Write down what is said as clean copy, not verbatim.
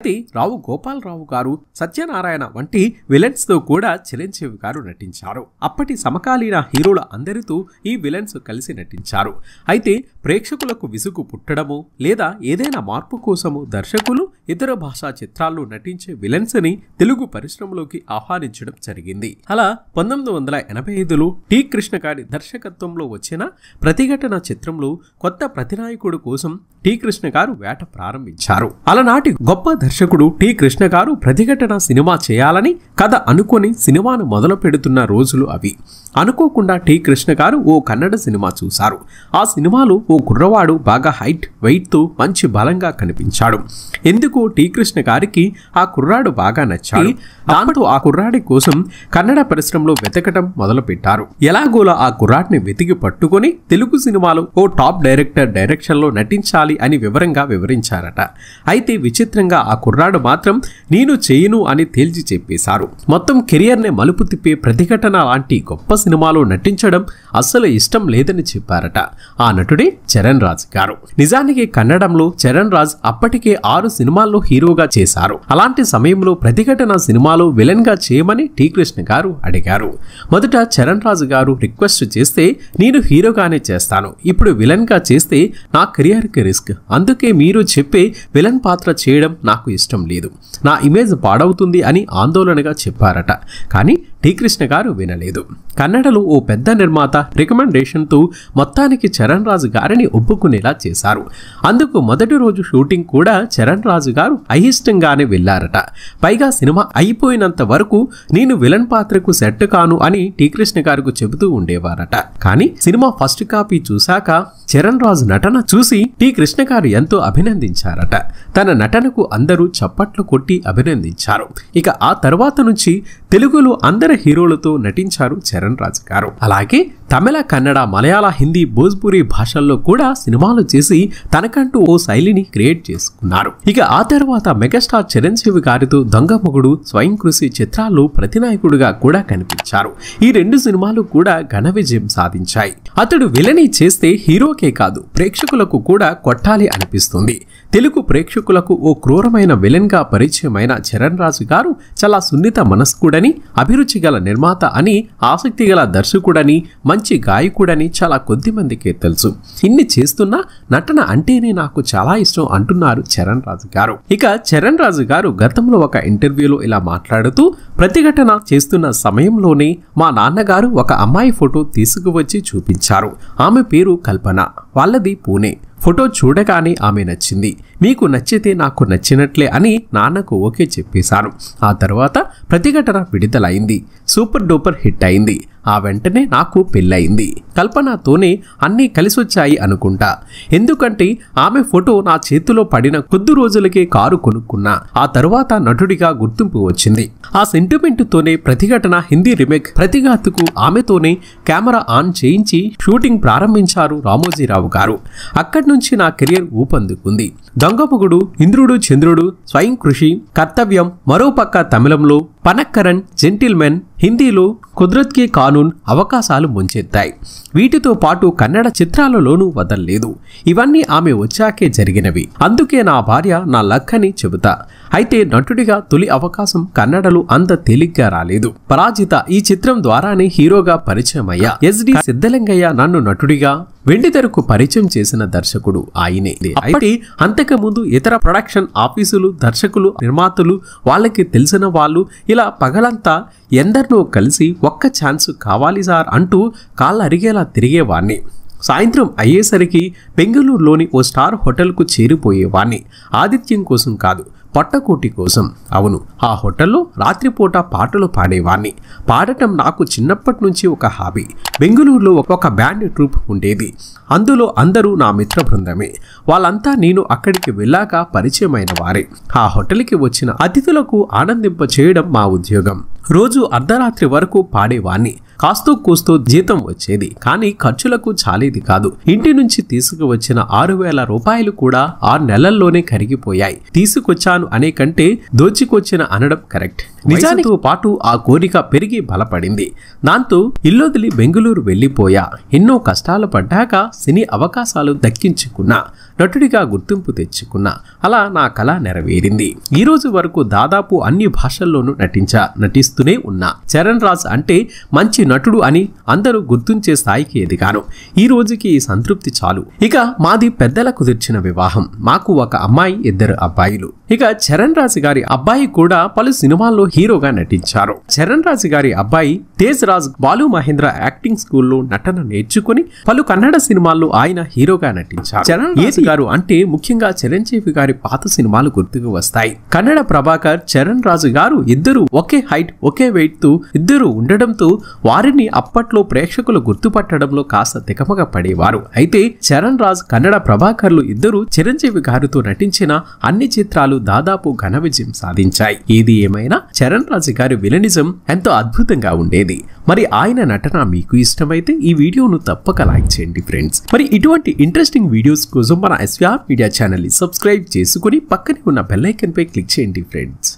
అయితే రావు గోపాలరావు గారు, సత్యనారాయణ వంటి విలన్స్ తో కూడా చిరంజీవి గారు నటించారు. అప్పటి సమకాలీన హీరోల అందరితో ఈ విలన్స్ కలిసి నటించారు. అయితే ప్రేక్షకులకు విసుగు పుట్టడము లేదా ఏదైనా మార్పు కోసము దర్శకులు ఇతర భాషా చిత్రాల్లో నటించే విలన్స్ ని తెలుగు పరిశ్రమలోకి ఆహ్వానించడం జరిగింది. అలా 1985లో టి కృష్ణ గారి దర్శకత్వంలో వచ్చిన ప్రతిఘటన చిత్రంలో కొత్త ప్రతినాయకుడు కోసం టి కృష్ణ గారు వేట ప్రారంభించారు. అలనాటి గొప్ప దర్శకుడు టి కృష్ణ గారు ప్రతిఘటన సినిమా చేయాలని కథ అనుకొని సినిమాను మొదలు పెడుతున్న రోజులు అవి. అనుకోకుండా టి కృష్ణ గారు ఓ కన్నడ సినిమా చూశారు. ఆ సినిమాలో ఓ కుర్రవాడు బాగా హైట్, వెయిట్ తో మంచి బలంగా కనిపించాడు. ఎందుకో టి కృష్ణ గారికి ఆ కుర్రాడు బాగా నచ్చాడు. దాంతో ఆ కుర్రాడి కోసం కన్నడ పరిశ్రమలో వెతకటం మొదలు పెట్టారు. ఎలాగోలా ఆ కుర్రాడిని వెతికి పట్టుకొని తెలుగు సినిమాలో ఓ టాప్ డైరెక్టర్ డైరెక్షన్ లో నటించాలి అని వివరంగా వివరించారట. అయితే విచిత్రంగా ఆ కుర్రాడు మాత్రం నేను చేయను అని తేల్చి చెప్పేశారు. మొత్తం కెరియర్ ని మలుపు తిప్పే ప్రతిఘటన లాంటి గొప్ప సినిమాలో నటించడం అస్సలు ఇష్టం లేదని చెప్పారట. ఆ నటుడే చరణ్ రాజ్ గారు. నిజానికి కన్నడంలో చరణ్ రాజ్ అప్పటికే 6 సినిమాల్లో హీరోగా చేశారు. అలాంటి సమయంలో ప్రతిఘటన సినిమాలో విలన్ గా చేయమని టి కృష్ణ గారు అడిగారు. మొదట చరణ్ రాజ్ గారు రిక్వెస్ట్ చేస్తే నేను హీరోగానే చేస్తాను, ఇప్పుడు విలన్ గా చేస్తే నా కెరియర్ కి రిస్క్, అందుకే మీరు చెప్పే విలన్ పాత్ర చేయడం నాకు ఇష్టం లేదు, నా ఇమేజ్ పాడవుతుంది అని ఆందోళనగా చెప్పారట. కానీ టి కృష్ణ గారు వినలేదు. కన్నడలో ఓ పెద్ద నిర్మాత రికమెండేషన్తో మొత్తానికి చరణ్ రాజు గారిని ఒప్పుకునేలా చేశారు. అందుకు మొదటి రోజు షూటింగ్ కూడా చరణ్ రాజు గారు అయిష్టంగానే వెళ్లారట. పైగా సినిమా అయిపోయినంత వరకు నేను విలన్ పాత్రకు సెట్ కాను అని టి కృష్ణ గారికి చెబుతూ ఉండేవారట. కానీ సినిమా ఫస్ట్ కాపీ చూశాక చరణ్ రాజు నటన చూసి టి కృష్ణ గారు ఎంతో అభినందించారట. తన నటనకు అందరూ చప్పట్లు కొట్టి అభినందించారు. ఇక ఆ తర్వాత నుంచి తెలుగులో అందరి హీరోలతో నటించారు చరణ్ రాజ్ గారు. అలాగే తమిళ, కన్నడ, మలయాళ, హిందీ, భోజ్పురి భాషల్లో కూడా సినిమాలు చేసి తనకంటూ ఓ శైలిని క్రియేట్ చేసుకున్నారు. ఇక ఆ తర్వాత మెగాస్టార్ చిరంజీవి గారితో దొంగ మొగుడు, స్వయం కృషి చిత్రాల్లో ప్రతినాయకుడిగా కూడా కనిపించారు. ఈ 2 సినిమాలు కూడా ఘన విజయం సాధించాయి. అతడు విలని చేస్తే హీరోకే కాదు ప్రేక్షకులకు కూడా కొట్టాలి అనిపిస్తుంది. తెలుగు ప్రేక్షకులకు ఓ క్రూరమైన విలన్ గా పరిచయమైన చరణ్ రాజు గారు చాలా సున్నిత మనస్కుడని, అభిరుచి గల నిర్మాత అని, ఆసక్తి గల దర్శకుడని, మంచి గాయకుడని చాలా కొద్ది మందికే తెలుసు. ఇన్ని చేస్తున్నా నటన అంటేనే నాకు చాలా ఇష్టం అంటున్నారు చరణ్ రాజు గారు. ఇక చరణ్ రాజు గారు గతంలో ఒక ఇంటర్వ్యూలో ఇలా మాట్లాడుతూ, ప్రతిఘటన చేస్తున్న సమయంలోనే మా నాన్నగారు ఒక అమ్మాయి ఫోటో తీసుకువచ్చి చూపించారు. ఆమె పేరు కల్పన, వాళ్ళది పూణే. ఫోటో చూడగానే ఆమె నచ్చింది. మీకు నచ్చితే నాకు నచ్చినట్లే అని నాన్నకు ఓకే చెప్పేశాను. ఆ తర్వాత ప్రతిఘటన విడుదలైంది, సూపర్ డూపర్ హిట్ అయింది. ఆ వెంటనే నాకు పెళ్ళయింది. కల్పనతోనే అన్నీ కలిసొచ్చాయి అనుకుంటా. ఎందుకంటే ఆమె ఫోటో నా చేతిలో పడిన కొద్ది రోజులకే కారు కొనుక్కున్నా. ఆ తర్వాత నటుడిగా గుర్తింపు వచ్చింది. ఆ సెంటిమెంట్ తోనే ప్రతిఘటన హిందీ రీమేక్ ప్రతిఘాతుకు ఆమెతోనే కెమెరా ఆన్ చేయించి షూటింగ్ ప్రారంభించారు రామోజీరావు గారు. అక్కడి నుంచి నా కెరియర్ ఊపందుకుంది. దొంగమొగుడు, ఇంద్రుడు చంద్రుడు, స్వయం కృషి, కర్తవ్యం, మరోపక్క తమిళంలో పనక్కరన్, జెంటిల్మెన్, హిందీలో కుదరత్ కి కానూన్ అవకాశాలు ముంచెత్తాయి. వీటితో పాటు కన్నడ చిత్రాలలోనూ వదల్లేదు. ఇవన్నీ ఆమె వచ్చాకే జరిగినవి. అందుకే నా భార్య నా లక్ అని చెబుతా. అయితే నటుడిగా తొలి అవకాశం కన్నడలో అంత తేలిగ్గా రాలేదు. పరాజిత ఈ చిత్రం ద్వారానే హీరోగా పరిచయం అయ్యా. ఎస్డి సిద్ధలింగయ్య నన్ను నటుడిగా వెండితెరకు పరిచయం చేసిన దర్శకుడు ఆయనే. అయితే అంతకుముందు ఇతర ప్రొడక్షన్ ఆఫీసులు, దర్శకులు, నిర్మాతలు, వాళ్ళకి తెలిసిన వాళ్ళు ఇలా పగలంతా ఎందరినో కలిసి ఒక్క ఛాన్స్ కావాలి సార్ అంటూ కాళ్ళ అరిగేలా తిరిగేవాణ్ణి. సాయంత్రం అయ్యేసరికి బెంగళూరులోని ఓ స్టార్ హోటల్కు చేరిపోయేవాణ్ణి. ఆతిథ్యం కోసం కాదు, పొట్టకోటి కోసం. అవును, ఆ హోటల్లో రాత్రిపూట పాటలు పాడేవాణ్ణి. పాడటం నాకు చిన్నప్పటి నుంచి ఒక హాబీ. బెంగళూరులో ఒక బ్యాండ్ ట్రూప్ ఉండేది. అందులో అందరూ నా మిత్ర బృందమే. వాళ్ళంతా నేను అక్కడికి వెళ్ళాక పరిచయమైన వారే. ఆ హోటల్కి వచ్చిన అతిథులకు ఆనందింప చేయడం మా ఉద్యోగం. రోజు అర్ధరాత్రి వరకు పాడేవాణ్ణి. కాస్తో కూస్తో జీతం వచ్చేది, కానీ ఖర్చులకు చాలేది కాదు. ఇంటి నుంచి తీసుకువచ్చిన 6,000 రూపాయలు కూడా 6 నెలల్లోనే కరిగిపోయాయి. తీసుకొచ్చాను అనే కంటే దోచుకొచ్చిన అనడం కరెక్ట్. నిజానితో పాటు ఆ కోరిక పెరిగి బలపడింది. దాంతో ఇల్లొదిలి బెంగుళూరు వెళ్లిపోయా. ఎన్నో కష్టాలు పడ్డాక సినీ అవకాశాలు దక్కించుకున్నా, నటుడిగా గుర్తింపు తెచ్చుకున్నా. అలా నా కళ నెరవేరింది. ఈ రోజు వరకు దాదాపు అన్ని భాషల్లోనూ నటిస్తూనే ఉన్నా. చరణ్ రాజ్ అంటే మంచి నటుడు అని అందరూ గుర్తించే స్థాయికి ఎదిగాను. ఈ రోజుకి ఈ సంతృప్తి చాలు. ఇక మాది పెద్దల కుదిర్చిన వివాహం. మాకు ఒక అమ్మాయి, 2 అబ్బాయిలు. ఇక చరణ్ రాజ్ గారి అబ్బాయి కూడా పలు సినిమాల్లో హీరోగా నటించారు. చరణ్ రాజ్ గారి అబ్బాయి తేజ్ రాజ్ బాలు మహేంద్ర యాక్టింగ్ స్కూల్లో నటన నేర్చుకుని పలు కన్నడ సినిమాల్లో ఆయన హీరోగా నటించారు. చరణ్ రాజ్ గారు అంటే ముఖ్యంగా చిరంజీవి గారి పాత సినిమాలు గుర్తుకు వస్తాయి. కన్నడ ప్రభాకర్, చరణ్ రాజు గారు ఇద్దరు ఒకే హైట్, ఒకే వెయిట్ తో ఇద్దరు ఉండడంతో వారిని అప్పట్లో ప్రేక్షకులు గుర్తుపట్టడంలో కాస్త తికమక పడేవారు. అయితే చరణ్ రాజ్, కన్నడ ప్రభాకర్లు ఇద్దరు చిరంజీవి గారితో నటించిన అన్ని చిత్రాలు దాదాపు ఘన విజయం సాధించాయి. ఏది ఏమైనా చరణ్ రాజ్ గారి విలనిజం ఎంతో అద్భుతంగా ఉండేది. మరి ఆయన నటన మీకు ఇష్టమైతే ఈ వీడియోను తప్పక లైక్ చేయండి ఫ్రెండ్స్. మరి ఇటువంటి ఇంట్రెస్టింగ్ వీడియోస్ కోసం మన SVR మీడియా ఛానల్ ని సబ్స్క్రైబ్ చేసుకుని పక్కనే ఉన్న బెల్ ఐకాన్ పై క్లిక్ చేయండి ఫ్రెండ్స్.